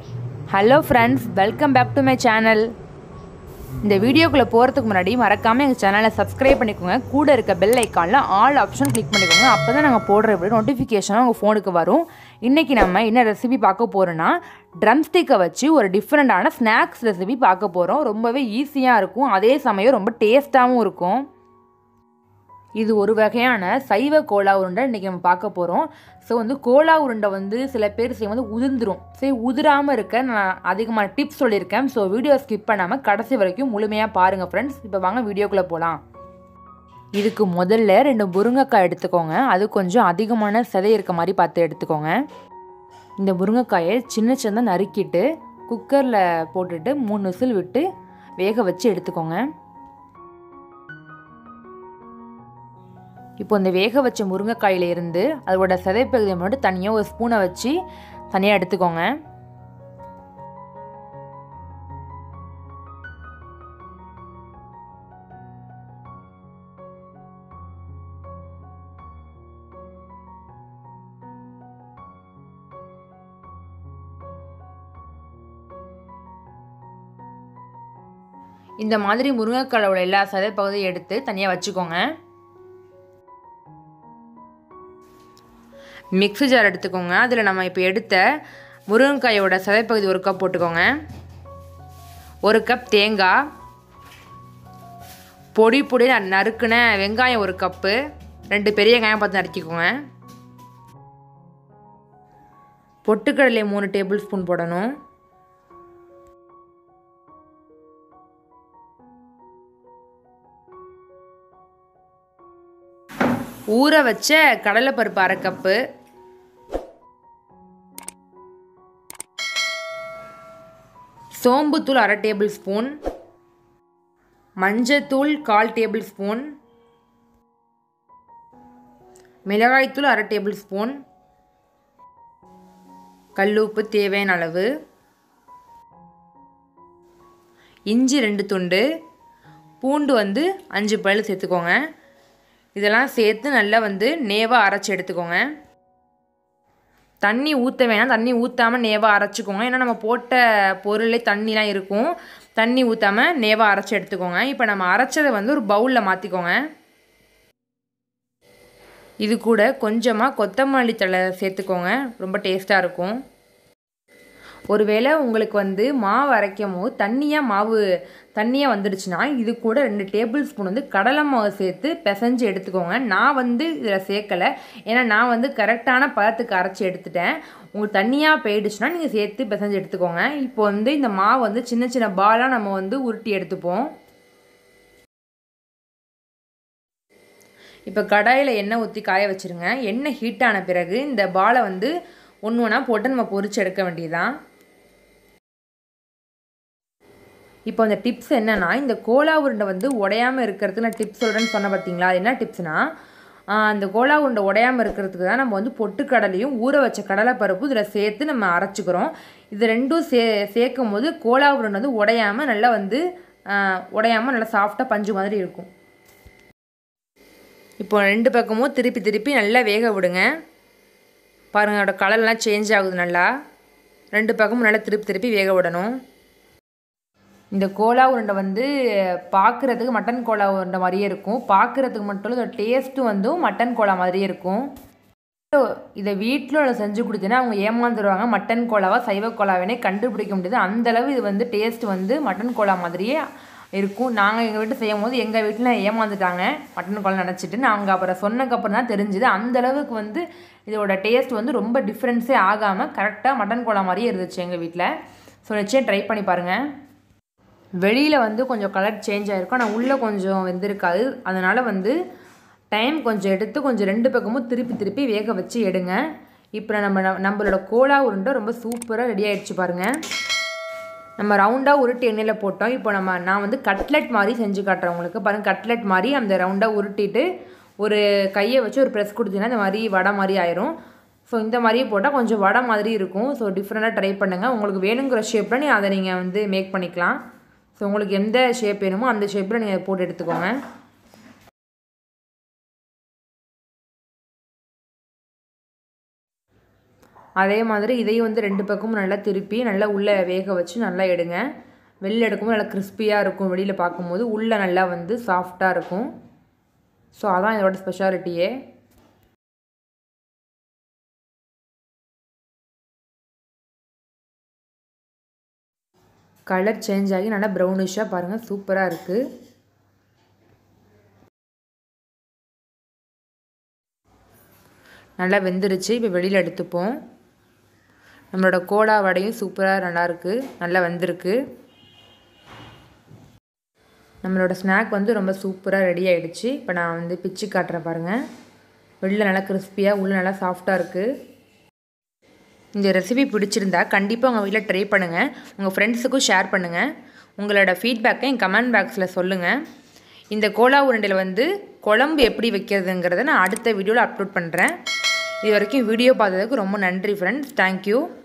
Hello friends, welcome back to my channel. இந்த வீடியோக்குள்ள போறதுக்கு முன்னாடி மறக்காம எங்க சேனலை சப்ஸ்கிரைப் பண்ணிக்கோங்க. கூட இருக்க பெல் ஐகான்ல ஆல் ஆப்ஷன் கிளிக் பண்ணிக்கோங்க. அப்பதான் நாங்க போடுற வீடியோ நோட்டிஃபிகேஷன் உங்க ஃபோனுக்கு வரும். இன்னைக்கு நம்ம என்ன ரெசிபி பார்க்க போறோம்னா ட்ரம்ஸ்டிக்கை வச்சு ஒரு டிஃபரண்டான ஸ்நாக்ஸ் ரெசிபி பார்க்க போறோம். ரொம்பவே ஈஸியா இருக்கும். அதே சமயம் ரொம்ப டேஸ்டாவும் இருக்கும். இது ஒரு வகையான சைவ கோலா உருண்டை இன்றைக்கி நம்ம பார்க்க போகிறோம். ஸோ கோலா உருண்டை சில பேர் செய்யும் உதிர்ந்துடும். சரி, உதிராமல் இருக்க நான் அதிகமான டிப்ஸ் சொல்லியிருக்கேன். ஸோ வீடியோ ஸ்கிப் பண்ணாமல் கடைசி வரைக்கும் முழுமையாக பாருங்கள் ஃப்ரெண்ட்ஸ். இப்போ வாங்க வீடியோக்குள்ளே போகலாம். இதுக்கு முதல்ல 2 முருங்கைக்காய் எடுத்துக்கோங்க. அது கொஞ்சம் அதிகமான சதை இருக்க மாதிரி பார்த்து எடுத்துக்கோங்க. இந்த முருங்கைக்காயை சின்ன சின்னதாக நறுக்கிட்டு குக்கரில் போட்டுட்டு 3 விசில் விட்டு வேக வச்சு எடுத்துக்கோங்க. இப்போ இந்த வேக வச்ச முருங்கைக்காயில இருந்து அதோட சதைப்பகுதியை மட்டும் தனியாக ஒரு ஸ்பூனை வச்சு தனியாக எடுத்துக்கோங்க. இந்த மாதிரி முருங்கைக்காயோட எல்லா சதைப்பகுதியும் எடுத்து தனியாக வச்சுக்கோங்க. மிக்ஸி ஜார் எடுத்துக்கோங்க. அதில் நம்ம இப்போ எடுத்த முருங்கைக்காயோட சதைப்பகுதி 1 கப் போட்டுக்கோங்க. 1 கப் தேங்காய், பொடி நறுக்குன வெங்காயம் 1 கப்பு, 2 பெரிய வெங்காயம் பார்த்து நறுக்கிக்கோங்க. பொட்டுக்கடலை 3 டேபிள் ஸ்பூன் போடணும். ஊற வச்ச கடலைப்பருப்பு 1/2 கப்பு, சோம்புத்தூள் 1/2 டேபிள் ஸ்பூன், மஞ்சத்தூள் 1/4 டேபிள் ஸ்பூன், மிளகாய்த்தூள் 1/2 டேபிள் ஸ்பூன், கல்லுப்பு தேவையான அளவு, இஞ்சி 2 துண்டு, பூண்டு 5 பல் சேர்த்துக்கோங்க. இதெல்லாம் சேர்த்து நல்லா நேவாக அரைச்சி எடுத்துக்கோங்க. தண்ணி ஊற்ற வேணாம், தண்ணி ஊற்றாமல் நேவாக அரைச்சிக்கோங்க. ஏன்னா நம்ம போட்ட பொருளே தண்ணிலாம் இருக்கும். தண்ணி ஊற்றாமல் நேவாக அரைச்சி எடுத்துக்கோங்க. இப்போ நம்ம அரைச்சதை ஒரு பவுலில் மாற்றிக்கோங்க. இது கூட கொஞ்சமாக கொத்தமல்லி தழை சேர்த்துக்கோங்க. ரொம்ப டேஸ்ட்டாக இருக்கும். ஒருவேளை உங்களுக்கு மாவு அரைக்கும் போது தண்ணியாக வந்துடுச்சுன்னா இது கூட 2 டேபிள் ஸ்பூன் கடலை மாவு சேர்த்து பிசைஞ்சு எடுத்துக்கோங்க. நான் இதில் சேர்க்கலை. ஏன்னா நான் கரெக்டான பதத்துக்கு அரைச்சி எடுத்துட்டேன். உங்களுக்கு தண்ணியாக போயிடுச்சுன்னா நீங்கள் சேர்த்து பிசைஞ்சு எடுத்துக்கோங்க. இப்போ இந்த மாவு சின்ன சின்ன பாலாக நம்ம உருட்டி எடுத்துப்போம். இப்போ கடாயில் எண்ணெய் ஊற்றி காய வச்சுருங்க. எண்ணெய் ஹீட் ஆன பிறகு இந்த பாலை ஒன்று ஒன்றா போட்டு நம்ம பொரிச்சு எடுக்க வேண்டியதுதான். இப்போ அந்த டிப்ஸ் என்னென்னா, இந்த கோலா உருண்டை உடையாமல் இருக்கிறதுக்கு நான் டிப்ஸ் சொல்கிறேன்னு சொன்ன பார்த்தீங்களா? அது என்ன டிப்ஸ்னால், அந்த கோலா உருண்டை உடையாமல் இருக்கிறதுக்கு தான் நம்ம பொட்டுக்கடலையும் ஊற வச்ச கடலைப்பருப்பு இதில் சேர்த்து நம்ம அரைச்சிக்கிறோம். இது ரெண்டும் சேர்க்கும் போது கோலா உருண்டை உடையாமல் நல்லா உடையாமல் நல்லா சாஃப்டாக பஞ்சு மாதிரி இருக்கும். இப்போ 2 பக்கமும் திருப்பி நல்லா வேக விடுங்க. பாருங்கள், அதோட கலர்லாம் சேஞ்ச் ஆகுது. நல்லா 2 பக்கமும் நல்லா திருப்பி வேக விடணும். இந்த கோலா உருண்டை பார்க்குறதுக்கு மட்டன் கோலா உருண்டை மாதிரியே இருக்கும். பார்க்குறதுக்கு மட்டும் இதோட டேஸ்ட்டு மட்டன் கோலா மாதிரியே இருக்கும். இதை வீட்டில் செஞ்சு கொடுத்தீங்கன்னா அவங்க ஏமாந்துருவாங்க. மட்டன் கோலாவா சைவ கோலாவேனே கண்டுபிடிக்க முடியாது. அந்தளவு இது டேஸ்ட்டு மட்டன் கோலா மாதிரியே இருக்கும். நாங்கள் எங்கள் வீட்டில் செய்யும் போது எங்கள் வீட்டில் ஏமாந்துட்டாங்க மட்டன் கோலா நினச்சிட்டு. நாங்கள் அப்புறம் சொன்னக்கப்புறம் தான் தெரிஞ்சுது அந்தளவுக்கு இதோட டேஸ்ட் ரொம்ப டிஃப்ரென்ஸே ஆகாமல் கரெக்டாக மட்டன் கோலா மாதிரியே இருந்துச்சு எங்கள் வீட்டில். ஸோ நிச்சயம் ட்ரை பண்ணி பாருங்கள். வெளியில் கொஞ்சம் கலர் சேஞ்ச் ஆகிருக்கும், ஆனால் உள்ளே கொஞ்சம் வெந்திருக்காது. அதனால் டைம் கொஞ்சம் எடுத்து கொஞ்சம் 2 பக்கமும் திருப்பி வேக வச்சு எடுங்க. இப்போ நம்மளோட கோலா உருண்டை ரொம்ப சூப்பராக ரெடி ஆகிடுச்சு பாருங்கள். நம்ம ரவுண்டாக உருட்டி எண்ணெயில் போட்டோம். இப்போ நான் கட்லெட் மாதிரி செஞ்சு காட்டுறேன் உங்களுக்கு. பாருங்கள், கட்லெட் மாதிரி அந்த ரவுண்டாக உருட்டிட்டு ஒரு கையை வச்சு ஒரு ப்ரெஸ் கொடுத்தீங்கன்னா இந்த மாதிரி வடை மாதிரி ஆயிரும். ஸோ இந்த மாதிரி போட்டால் கொஞ்சம் வடை மாதிரி இருக்கும். ஸோ டிஃப்ரெண்ட்டாக ட்ரை பண்ணுங்கள். உங்களுக்கு வேணுங்கிற ஷேப்பில் அதை நீங்கள் மேக் பண்ணிக்கலாம். ஸோ உங்களுக்கு எந்த ஷேப் வேணுமோ அந்த ஷேப்பில் நீங்கள் போட்டு எடுத்துக்கோங்க. அதே மாதிரி இதையும் வந்து 2 பக்கமும் நல்லா திருப்பி நல்லா உள்ளே வேக வச்சு நல்லா எடுங்க. வெளியில் எடுக்கும்போது நல்லா கிறிஸ்பியாக இருக்கும், வெளியில் பார்க்கும்போது உள்ளே நல்லா வந்து சாஃப்டாக இருக்கும். ஸோ அதான் இதோட ஸ்பெஷாலிட்டியே. கலர் சேஞ்ச் ஆகி நல்லா ப்ரௌனிஷாக பாருங்கள், சூப்பராக இருக்குது. நல்லா வெந்துருச்சு. இப்போ வெளியில் எடுத்துப்போம். நம்மளோட கோலா வடையும் சூப்பராக நல்லாயிருக்கு, நல்லா வெந்திருக்கு. நம்மளோட ஸ்நாக் வந்து ரொம்ப சூப்பராக ரெடி ஆகிடுச்சு. இப்போ நான் வந்து பிச்சு காட்டுறேன் பாருங்கள். வெளியில் நல்லா கிறிஸ்பியாக, உள்ளே நல்லா சாஃப்டாக இருக்குது. இந்த ரெசிபி பிடிச்சிருந்தா கண்டிப்பாக உங்கள் வீட்டில் ட்ரை பண்ணுங்கள். உங்கள் ஃப்ரெண்ட்ஸுக்கும் ஷேர் பண்ணுங்கள். உங்களோட ஃபீட்பேக்கை என் கமெண்ட் பாக்ஸில் சொல்லுங்கள். இந்த கோலா உருண்டையில் வந்து குழம்பு எப்படி வைக்கிறதுங்கிறத நான் அடுத்த வீடியோவில் அப்லோட் பண்ணுறேன். இது வரைக்கும் வீடியோ பார்த்ததுக்கு ரொம்ப நன்றி ஃப்ரெண்ட்ஸ். தேங்க்யூ.